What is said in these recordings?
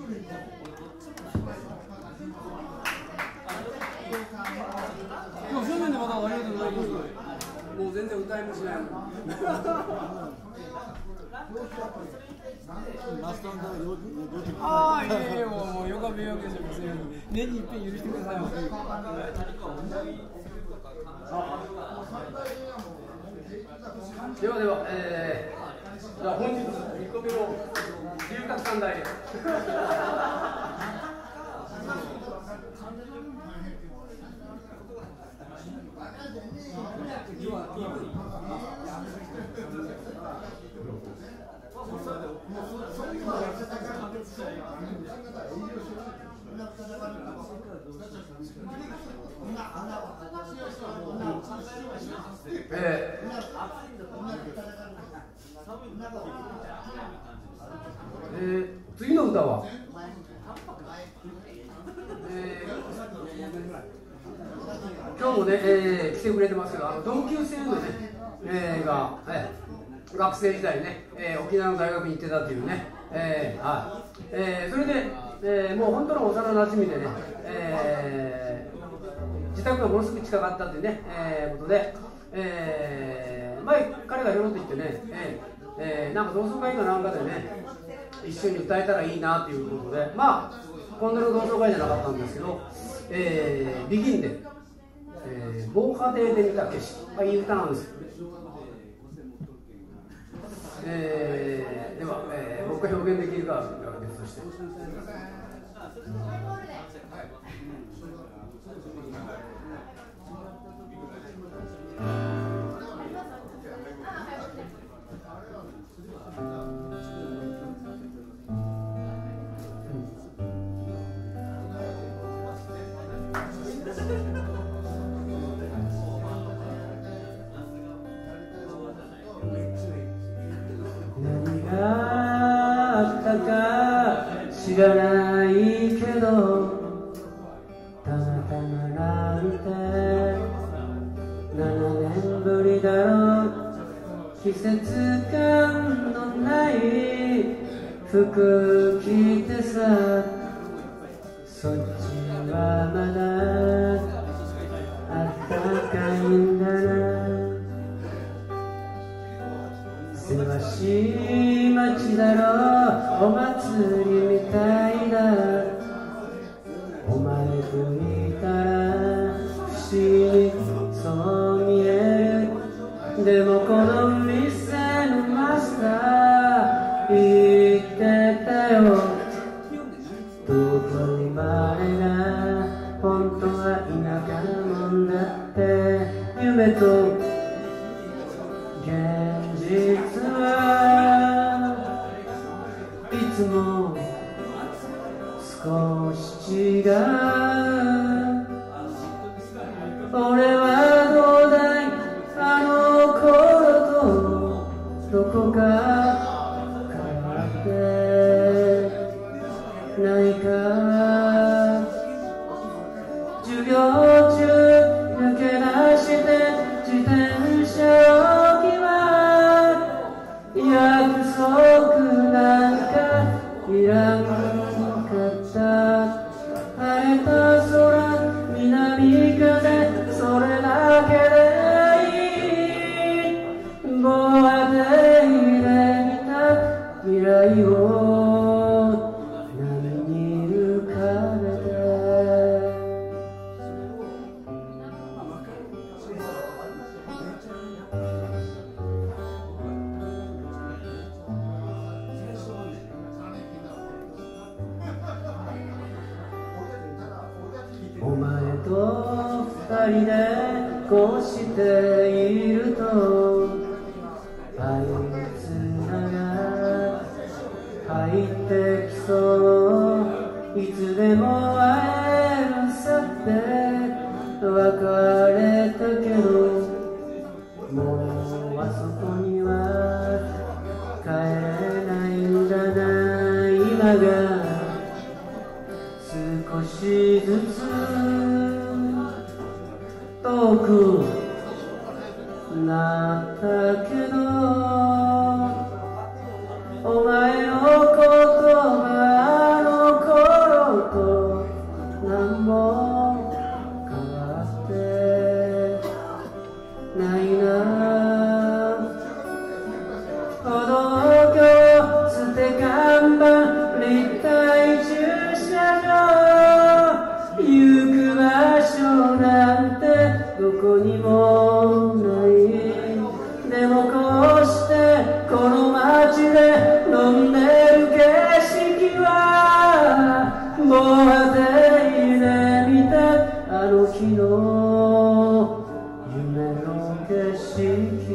も正面でまたありがとうございます。もう全然歌いもしないもん。ああ、いえいえ、もうよかべよけしますよ。年に一遍許してください。ではでは、じゃあ本日2個目の龍角散大。次の歌は、今日もね、来てくれてますけど、同級生のね、学生時代ね、沖縄の大学に行ってたっていうね、それで、もう本当の幼なじみでね、自宅がものすごく近かったっていうね、ことで、前彼がひょろっと言ってね、なんか同窓会かなんかでね一緒に歌えたらいいなということで、まあ今度の同窓会じゃなかったんですけど、ビギンで、防波堤で見た景色、いい歌なんですよ。では、僕が表現できるかは別として。 知らないけどたまたまなんて7年ぶりだろう。季節感のない服着てさ、そっちはまだあったかいんだな。せわしい街だろう、お祭りみたいだ。お前といたら不思議そう見える。でもこの店のマスター言ってたよ、どこにまでが本当は田舎のもんだって。夢と現実はいつも少し違う。俺はどうだいあの頃とどこか変わってないか。授業中抜け出して自転車置きは約束なんかいらんかった。晴れた空、南風、それだけでいい。ボアデイで見た未来を波に浮かべて。お前と二人でこうしているとあいつらが入ってきそう。いつでも会えるさって別れたけど、もうあそこには帰れないんだな。今が少しずつ遠くなったけど、お前の言葉の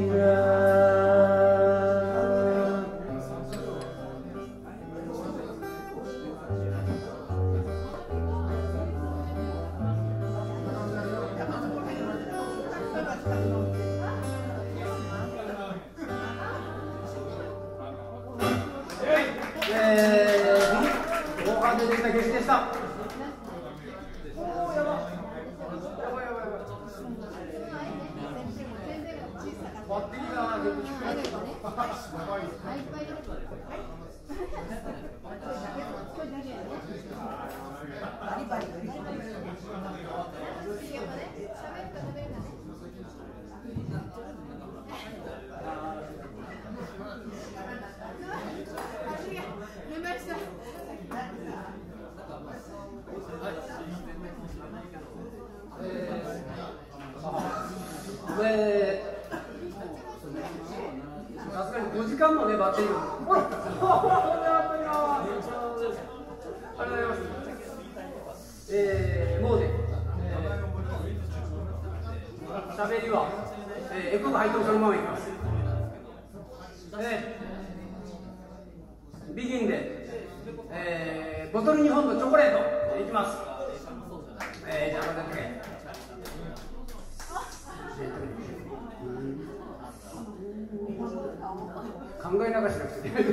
後半でできた決死でした。バッテリーがさすがに5時間もね、バッテリーを。ありがとうございます。もうね、喋りは、エコが入ってもそのままいきます。ビギンで、ボトル2本のチョコレートいきます。じゃあ、またね。考えながらしなくてね。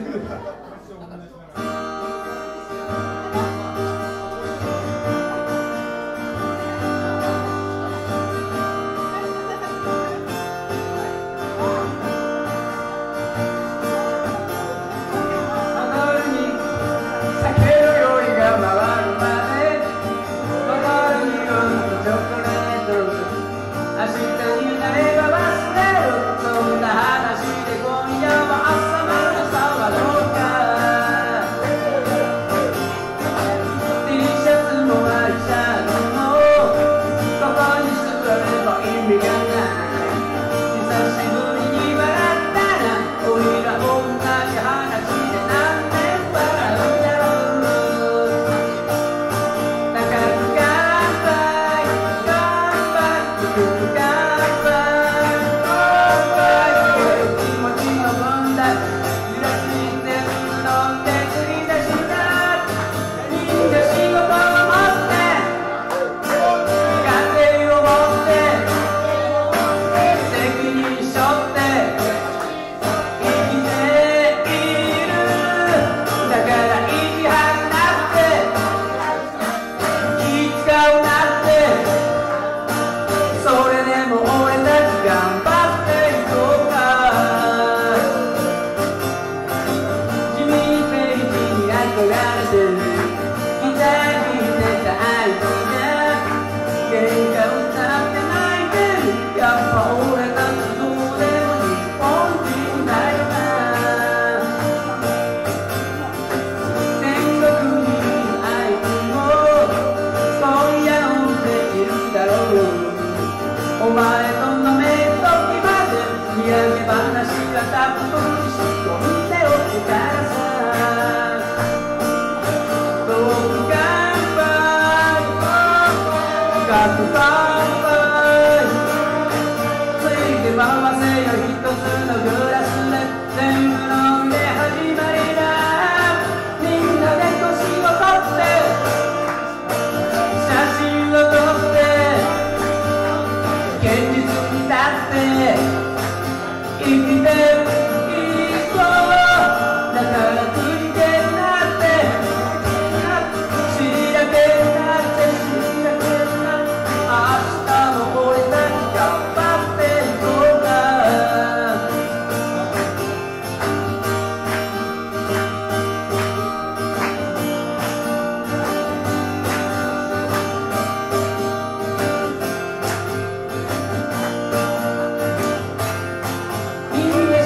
You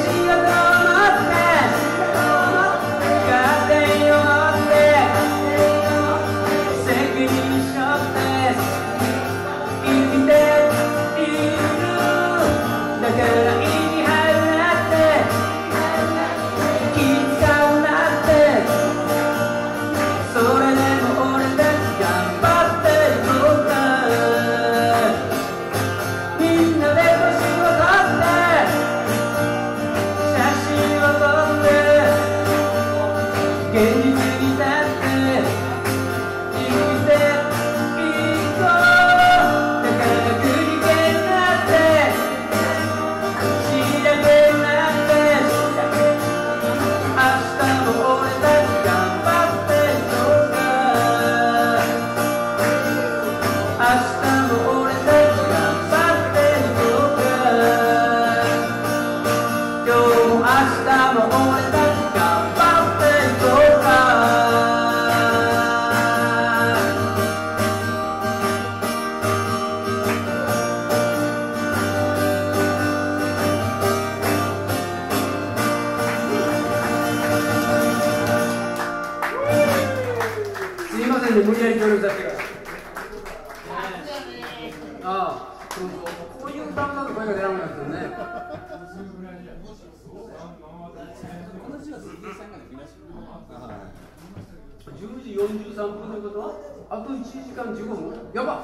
も俺たち頑張っていこうか。すいませんね、無理やり協力させてください。ああ、そうそう、こういう歌だと声が出なくなってるね。10時43分ということは、あと1時間15分。やばっ。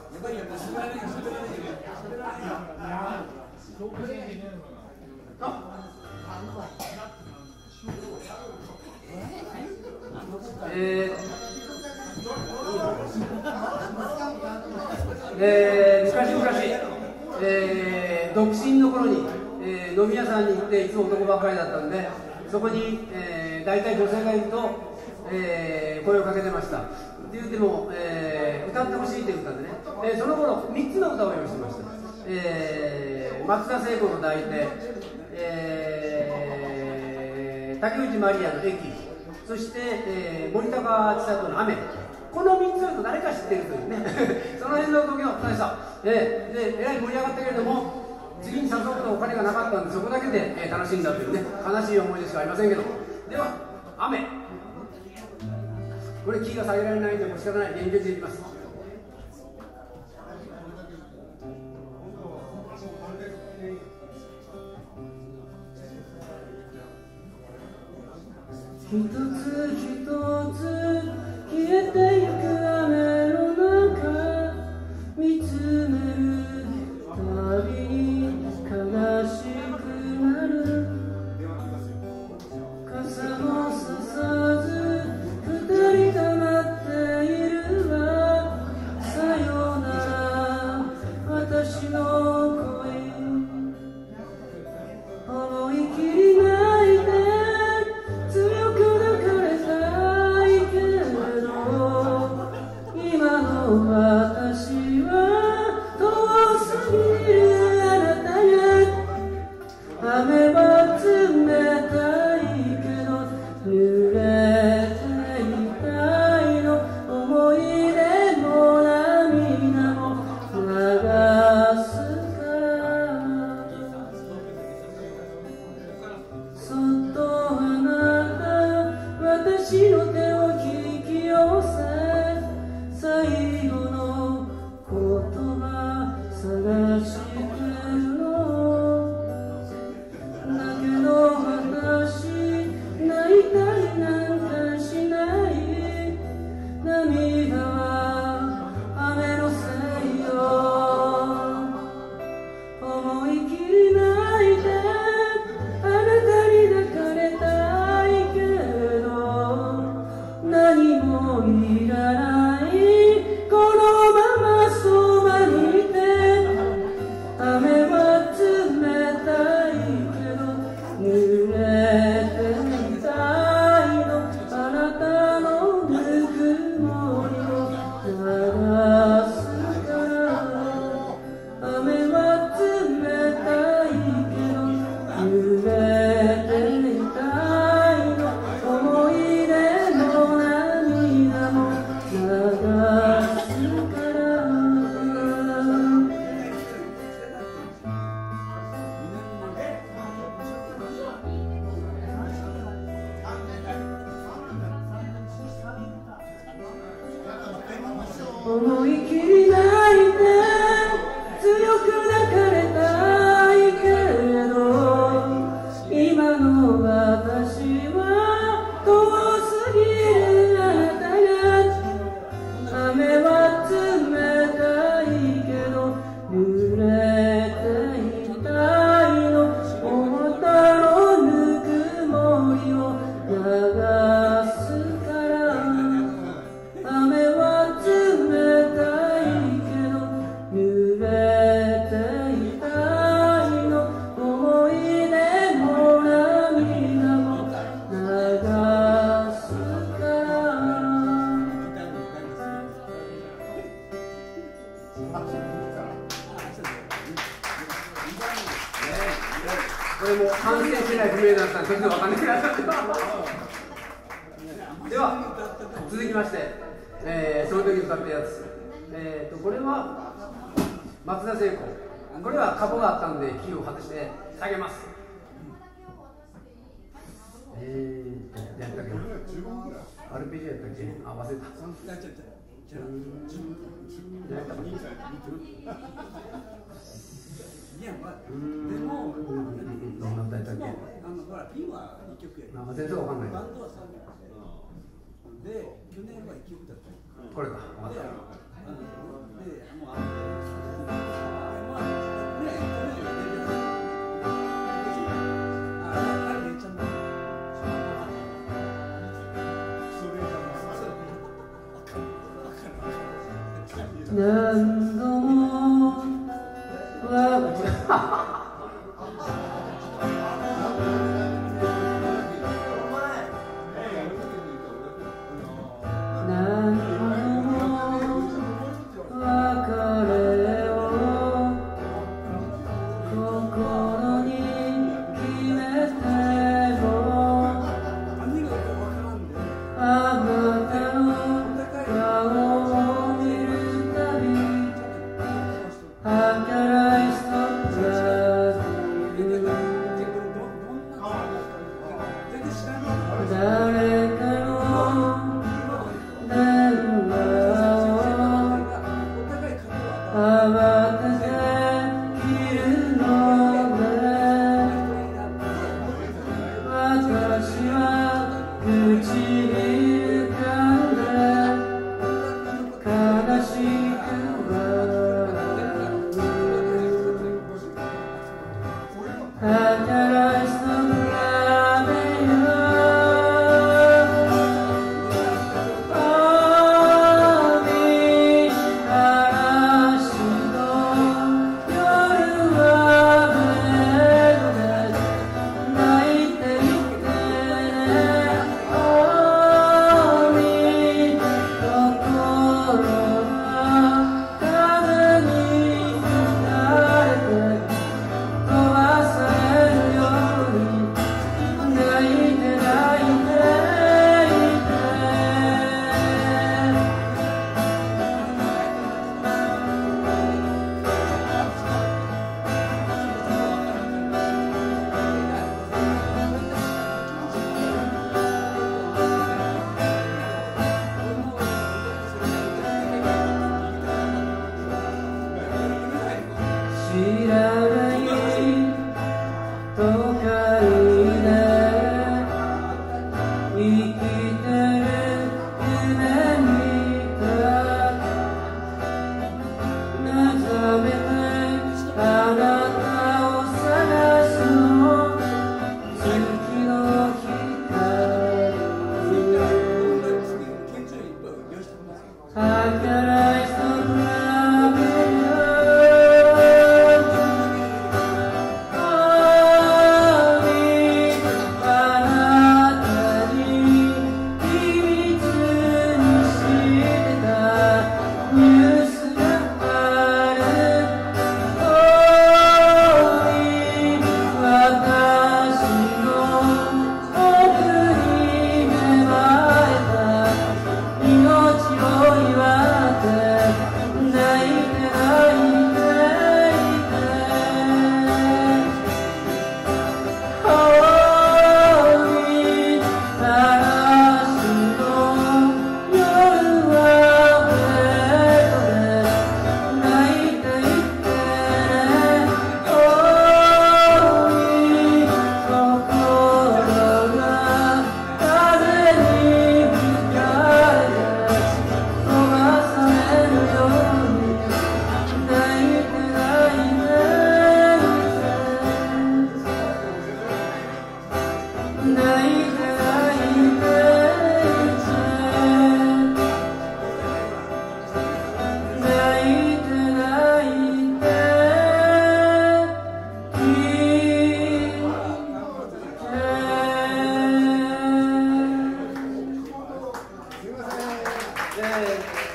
昔々、独身の頃に、飲み屋さんに行っていつも男ばっかりだったんで、そこに、大体女性がいると、声をかけてました。って言っても、歌ってほしいという歌でね、その頃3つの歌を用意してました。松田聖子の抱いて、竹内まりやの駅、そして、森高千里の雨。この3つだと誰か知ってるというねその辺の時の話さ、でえらい盛り上がったけれども、次に誘うことお金がなかったんで、そこだけで、楽しんだというね、悲しい思い出しかありませんけど。では雨、これキーが下げられないんでもう仕方ない、連結でいきます。一つ一つ消えてゆく雨の中、見つめるたびに悲しくなる。傘もささず二人黙っているわ。さよなら私の恋、思い切り泣いて強く抱かれたいけど、今の私は遠すぎる。あなたが雨は冷たいけど濡れていたいの。思い出も涙も流すから、そっとあなた私の手を引き寄せ、最後の言葉探してるの。だけど私泣いたりなんかしない。涙は雨のせいよ。思い切り泣いてあなたに抱かれたいけど、何もいらないこのままそばにいて。雨は冷たいけど濡れていたいの。あなたのぬくもりを流すから。雨は冷たいけど濡れていたいの。思い出も涙も流すから。思い切り泣いて強く抱かれたいけど、今の私は遠すぎる。あなたが雨は冷たいけど濡れていたいの。あなたのぬくもりを流すから。雨は冷たいけこれも完成しない不明だったら全然わかんないでは続きまして、その時歌ったやつ、これは松田聖子。これはカポがあったんでキーを外して下げます。やったっけな、アルペジオやったっけ、あ、忘れた。 でも、 どんな歌やったっけ、 ほら、ピンは1曲やけど、 全然わかんない。 バンドは3曲で、去年は1曲だった。 これか、 また。 何度も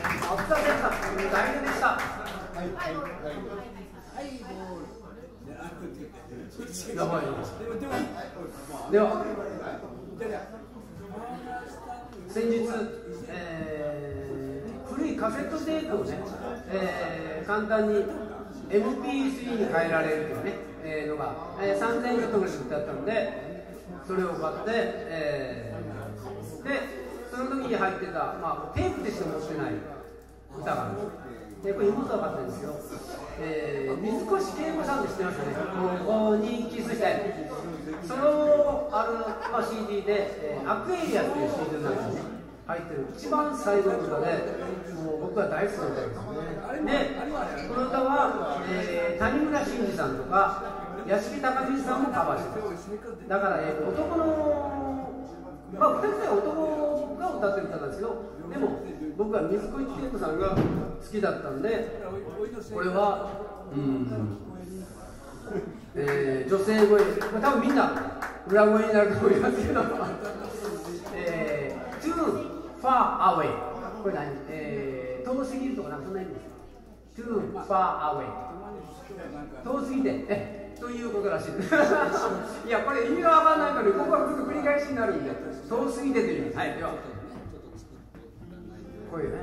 あやばいよ。では先日、古いカセットテープをね、簡単に MP3 に変えられるというね、のが、3000円ちょっとぐらいで売ってあったので、それを買って、でその時に入ってた、まあ、テープでしか持ってない歌がある。でこれ妹は分かったんですよ。水越恵子さんって知ってますよね。ここにキスしたい。そのある、まあ、CD で、アクエリアっていう CD の中に、ね、入ってる一番最後の歌で、もう僕は大好きな歌ですね。で、この歌は、谷村新司さんとか屋敷隆人さんもカバーしてます。だから、男の、まあ、歌自体は男が歌ってる歌なんですけど、でも僕は水越恵子さんが好きだったんで、これは、女性声、多分みんな裏声になると思いますけど、Too Far Away、これ何、遠すぎるとかなんかそんな意味ですか。Too Far Away、遠すぎてということらしいです。いや、これ意味が分かんないので、ここはずっと繰り返しになるんで、遠すぎてという意味です。はい、ではこういうね。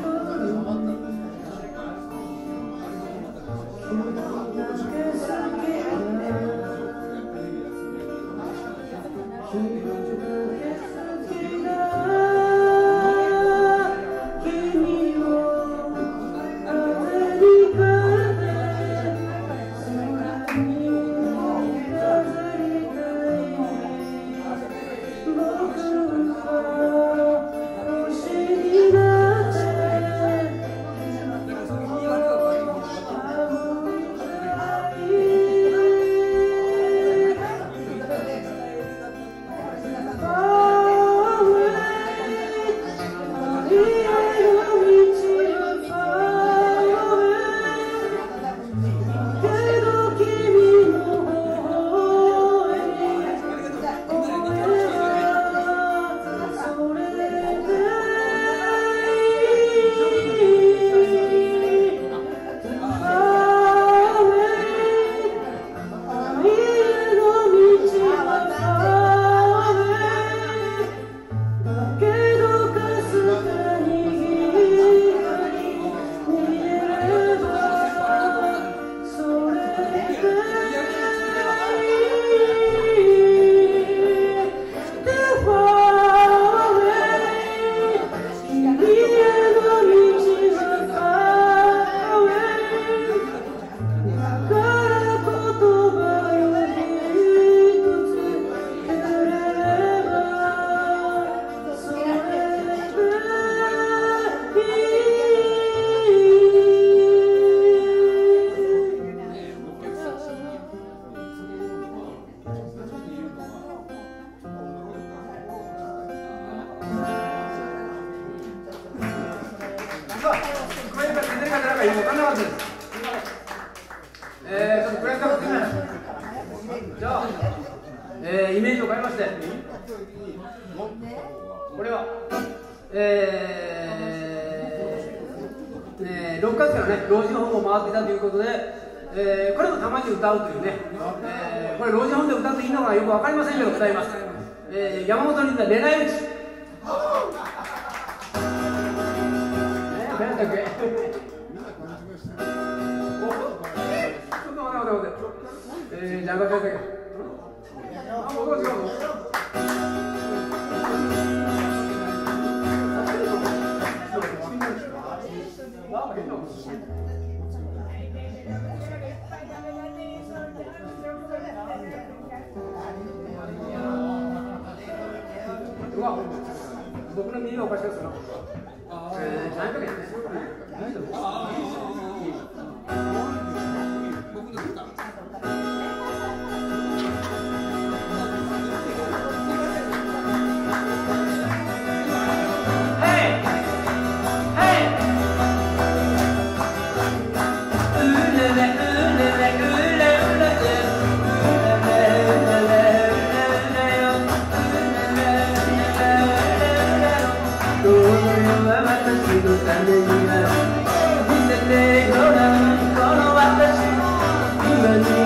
Thank you. これが出てるか出ないかよく分かんなかったです。ちょっとクライマックスじゃあ、イメージを変えまして、これは、6月からね、老人ホームを回っていたということで、これもたまに歌うというね、これ老人ホームで歌っていいのかよく分かりませんけど、歌います。山本リンダ、恋愛打ち。何だっけ。じゃあ、あ、もう違うの。僕の耳がおかしいですよ。何だっけ。 見せてごらんこの私今に